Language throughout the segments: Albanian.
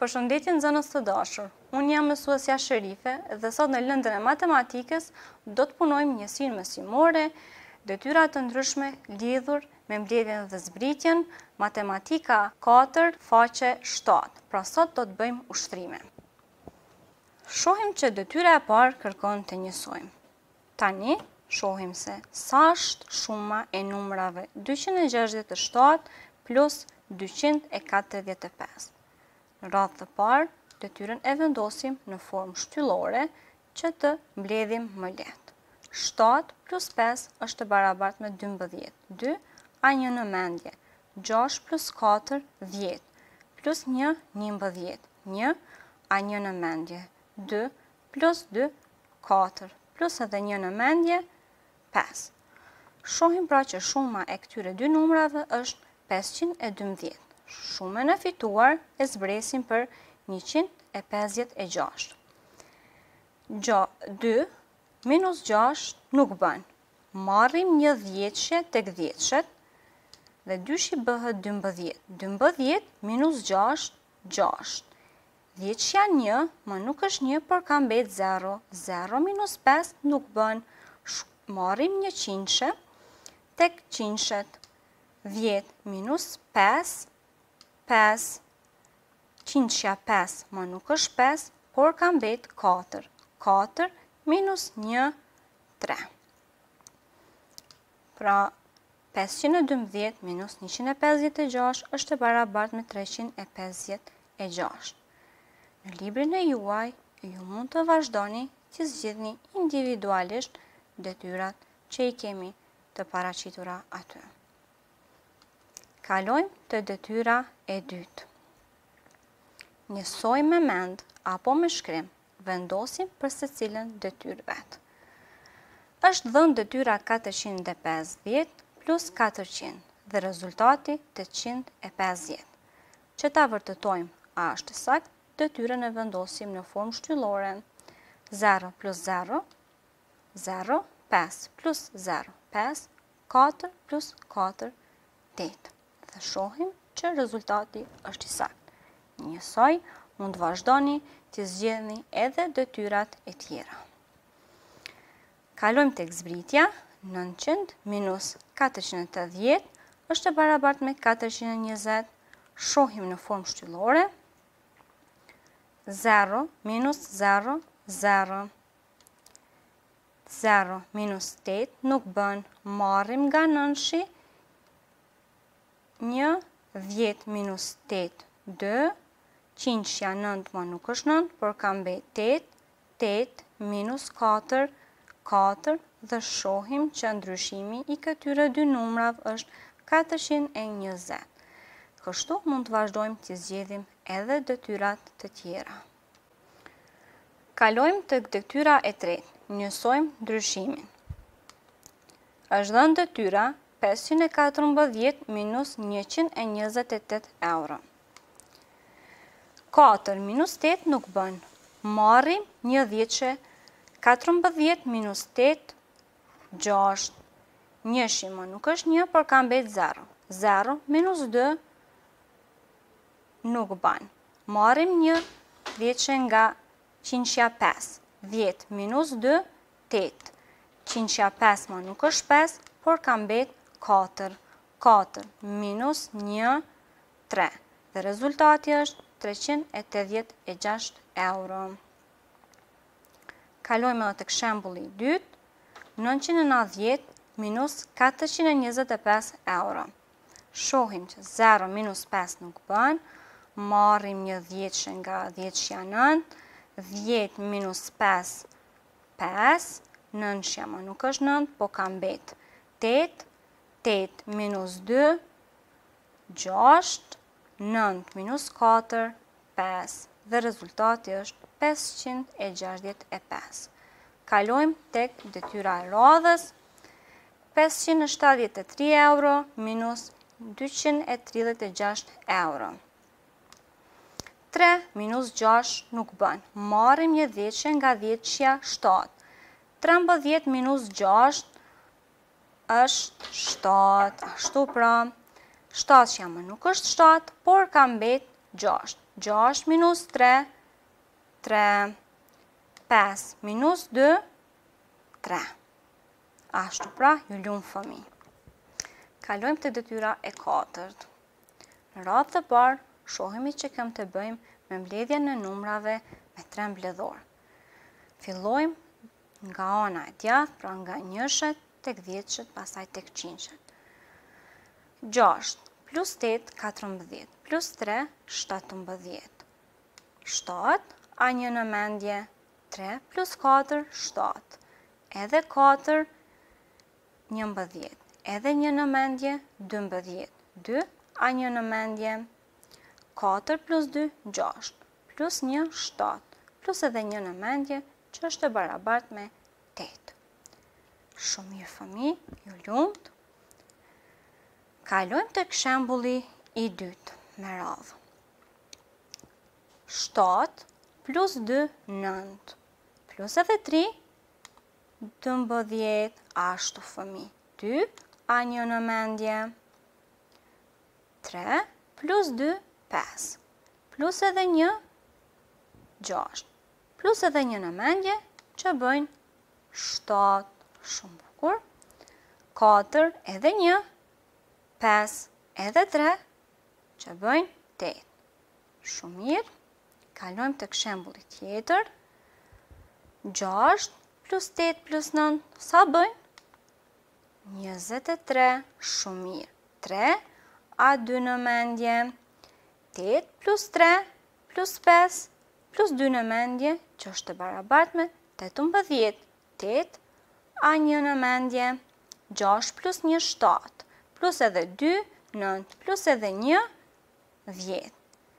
Përshëndetje nxënës të dashur, unë jam mësuesja Sherife dhe sot në lëndën e matematikës do të punojmë njësinë mësimore, detyra të ndryshme lidhur me mbledhjen dhe zbritjen, matematika 4, faqe 7. Pra sot do të bëjmë ushtrime. Shohim që detyra e parë kërkon të njësojmë. Tani shohim se sa është shuma e numrave 267 plus 245. Në radhë të parë, detyrën e vendosim në formë shtyllore që të mbledhim më lehtë. 7 plus 5 është barabartë me 12. 2 a një në mendje. 6 plus 4, 10. Plus 1, 11. 1 a një në mendje. 2 plus 2, 4. Plus edhe një në mendje, 5. Shohim pra që shuma e këtyre dy numrave është 512. Shumën e fituar e zbresim për 156. 2 minus 6 nuk bën. Marrim një dhjetëshe tek dhjetëshet dhe dyshi bëhet 12. 12 minus 6, 6. Dhjetëshja 1, më nuk është 1, por ka mbet 0. 0 minus 5 nuk bën. Marrim një qindëshe tek qindëshet. 10 minus 5, 5, qindëshja 5, më nuk është 5, por ka mbet 4. 4 minus 1, 3. Pra, 512 minus 156 është barabartë me 356. Në librin e juaj, ju mund të vazhdoni që zgjidhni individualisht detyrat që i kemi të paraqitura aty. Kalojmë të detyra e dytë. Njësoj me mend apo me shkrim, vendosim për secilën detyrë vetë. Është dhënë detyra 450 plus 400 dhe rezultati 850. Që ta vërtetojmë a është sakt, detyrën e vendosim në formë shtyllore. 0 plus 0, 0, 5 plus 0, 5, 4 plus 4, 8. Dhe shohim që rezultati është i saktë. Njësoj, mund të vazhdoni të zgjedhni edhe detyrat e tjera. Kalojmë tek zbritja. 900 minus 480 është barabartë me 420. Shohim në formë shtyllore. 0 minus 0, 0. 0 minus 8 nuk bën. Marrim nga nënshi. 1, 10 minus 8, 2, qindëshja 9 më nuk është 9, por ka mbet 8, 8 minus 4, 4 dhe shohim që ndryshimi i këtyre dy numrave është 420. Kështu mund të vazhdojmë të zgjedhim edhe detyrat të tjera. Kalojmë të detyra e tretë. Njësojmë ndryshimin. Është dhënë detyra 514 minus 128 euro. 4 minus 8 nuk bën. Marrim një dhjetëshe. 14 minus 8, 6. Njëshi më nuk është 1, por ka mbet 0. 0 minus 2 nuk bën. Marrim një dhjetëshe nga qindëshja 5. 10 minus 2, 8. Qindëshja 5 më nuk është 5, por ka mbet 4. 4 minus 1, 3. Dhe rezultati është 386 euro. Kalojmë edhe tek shembulli i dytë. 990 minus 425 euro. Shohim që 0 minus 5 nuk bën. Marrim një dhjetëshe nga dhjetëshja 9. 10 minus 5, 5. Nënshja më nuk është 9, po ka mbet 8. 8 minus 2, 6, 9 minus 4, 5, dhe rezultati është 565. Kalojmë tek detyra e radhës. 573 euro minus 236 euro. 3 minus 6 nuk bën. Marrim një dhjetëshe nga dhjetëshja 7. 13 minus 6 është 7. Ashtu pra, 7 që më nuk është 7, por ka mbet 6. 6 minus 3, 3. 5 minus 2, 3. Ashtu pra, ju lumë fëmi. Kalojmë të detyra e 4. Në radhë të parë, shohemi që kam të bëjmë me mbledhjen në numrave me 3 mbledhor. Fillojmë nga ana e djathtë, pra nga njëshet, tek 10-shet, pastaj tek 100-shet. 6 plus 8, 14, plus 3, 17. 7, a një në mendje, 3 plus 4, 7. Edhe 4, 11. Edhe një në mendje, 12. 2, a një në mendje, 4 plus 2, 6. Plus 1, 7. Plus edhe një në mendje, që është e barabart me 8. Shumë mirë fëmi, ju lumt. Kalojmë të shembulli i dytë me radhë. 7 plus 2, 9. Plus edhe 3, 12, ashtu fëmi. 2, a një në mendje. 3 plus 2, 5. Plus edhe 1, 6. Plus edhe një në mendje, që bëjnë 7. Shumë bukur. 4 edhe 1, 5 edhe 3, që bëjnë 8. Shumë mirë. Kalojmë të shembulli tjetër. 6 plus 8 plus 9, sa bëjnë? 23. Shumë mirë. 3, a 2 në mendje. 8 plus 3 plus 5 plus 2 në mendje, që është e barabart me 18. 8, a 1 në mendje. 6 plus 1, 7. Plus edhe 2, 9. Plus edhe 1, 10.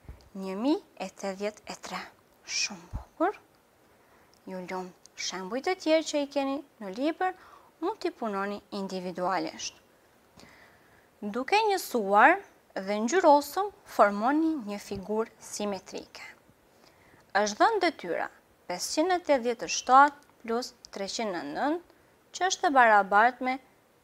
1083. Shumë bukur. Ju lumë shembuj të tjerë që i keni në libër, mund t'i punoni individualisht. Duke njësuar dhe ngjyrosur, formoni një figurë simetrike. Është dhënë detyra 587 plus 309, që është e barabart me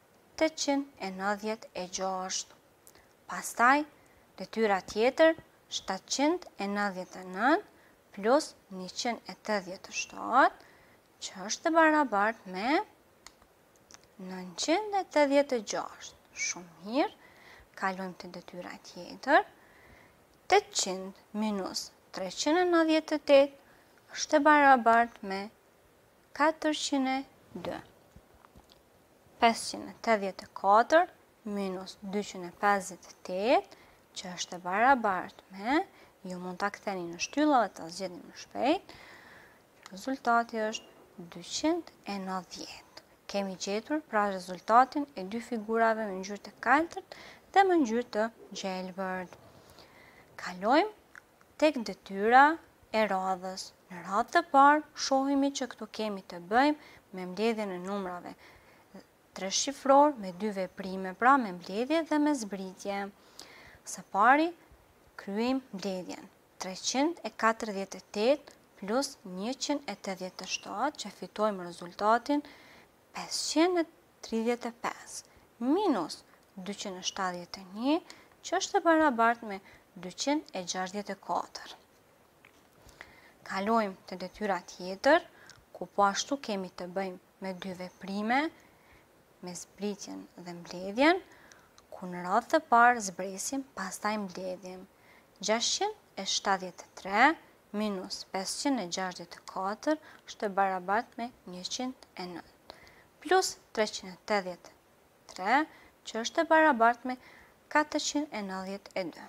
896. Pastaj, detyra tjetër 799 plus 187, që është e barabart me 986. Shumë mirë. Kalojmë të detyra tjetër. 800 minus 398 është e barabart me 402. 584 minus 258, që është e barabart me, ju mund të ktheni në shtylla dhe të zgjedhni më shpejt, rezultati është 290. Kemi gjetur pra rezultatin e dy figurave me ngjyrë të kaltërt dhe me ngjyrë të gjelbërt. Kalojmë tek detyra e radhës. Në radhë të parë, shohimi që këtu kemi të bëjmë me mbledhjen e numrave 3 shifror me 2 veprime, pra me mbledhje dhe me zbritje. Së pari, kryejmë mbledhjen 348 plus 187, që fitojmë rezultatin 535, minus 271, që është e barabart me 264. Kalojmë të detyra tjetër, ku po ashtu kemi të bëjmë me 2 veprime, me zbritjen dhe mbledhjen, ku në radhë të parë zbresim, pastaj mbledhjem. 673 minus 564 është e barabart me 109, plus 383, që është e barabart me 492.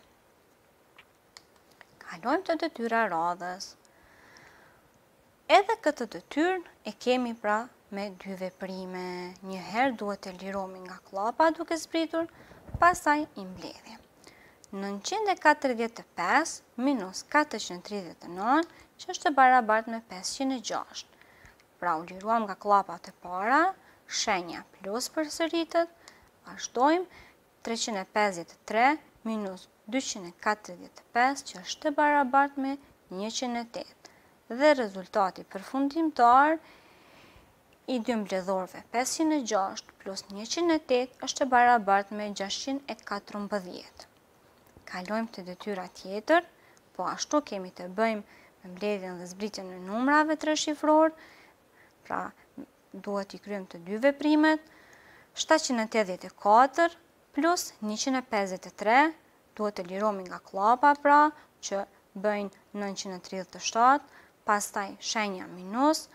Kalojmë të detyra radhës. Edhe këtë detyrë e kemi pra me 2 veprime. Njëherë duhet të lirohemi nga klapa duke zbritur, pastaj i mbledhjem. 945 minus 439, që është e barabart me 506. Pra u liruam nga klapat e para, shenja plus përsëritet, vazhdojmë 353 minus 245, që është e barabart me 108. Dhe rezultati përfundimtar i dy mbledhorëve 506 plus 108 është e barabart me 614. Kalojmë të detyra tjetër, Po ashtu kemi të bëjmë me mbledhjen dhe zbritjen e numrave 3 shifror, pra duhet I kryejmë të dy veprimet, 784 plus 153, duhet të lirohemi nga klapa pra, që bëjnë 937, pastaj shenja minus,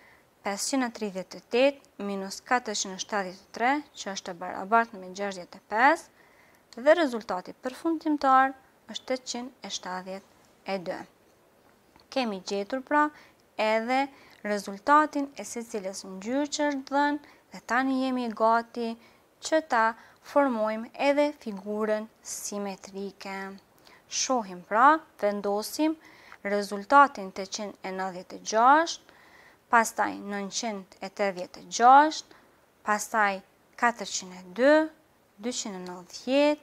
538 minus 473, që është e barabartë me 65, dhe rezultati përfundimtar është 872. Kemi gjetur pra edhe rezultatin e secilës ngjyrë që është dhënë dhe tani jemi gati që ta formojmë edhe figurën simetrike. Shohim pra, vendosim rezultatin 896, pastaj 986, pastaj 402, 290,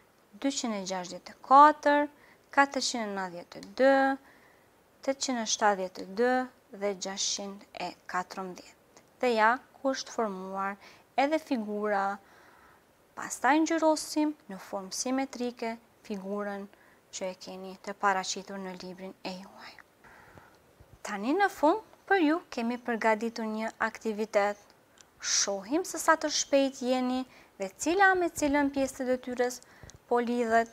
264, 492, 872 dhe 614. Dhe ja ku është formuar edhe figura, pastaj ngjyrosim në formë simetrike figurën që e keni të paraqitur në librin e juaj. Tani në fund, për ju kemi përgatitur një aktivitet. Shohim se sa të shpejt jeni dhe cila me cilën pjesë të detyrës po lidhet.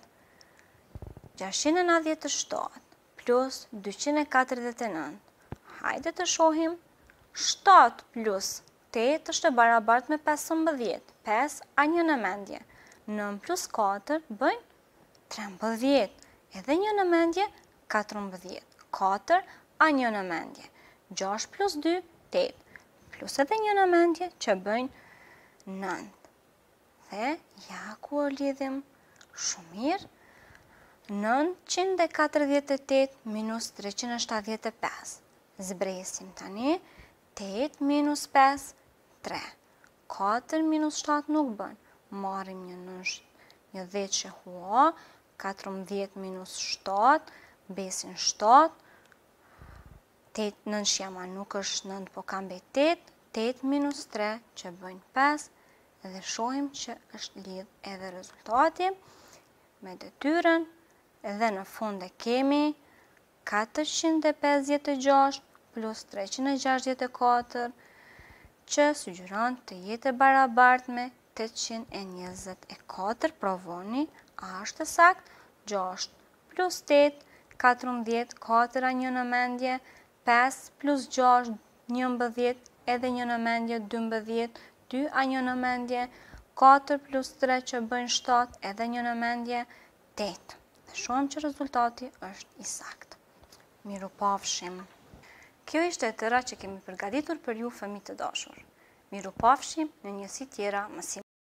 697 plus 249. Hajde të shohim. 7 plus 8 është e barabartë me 15. 5 a një në mendje. 9 plus 4 bëjnë 13. Edhe një në mendje 14. 4 a një në mendje. 6 plus 2, 8. Plus edhe një në mendje që bëjnë 9. Dhe ja ku o lidhim shumë mirë. 948 minus 375. Zbresim tani. 8 minus 5, 3. 4 minus 7 nuk bën. Marim një 10 që hua. 14 minus 7, besin 7. 8 9 shjama nuk është 9, po kam mbet 8. 8 minus 3 që bëjnë 5. Dhe shohim që është lidh edhe rezultati me detyrën. Edhe në fund e kemi 456 plus 364 që sugjeron të jetë e barabartë me 824. Provoni, a është sakt? 6 plus 8, 14, 4 a një në mendje, 5 plus 6, 11, edhe një në mendje, 12, 2 a një në mendje, 4 plus 3 që bëjnë 7, edhe një në mendje, 8. Dhe shohim që rezultati është I saktë. Miru pafshim. Kjo ishte e tëra që kemi përgatitur për ju fëmijë të dashur. Miru pafshim në njësi tjera mësim.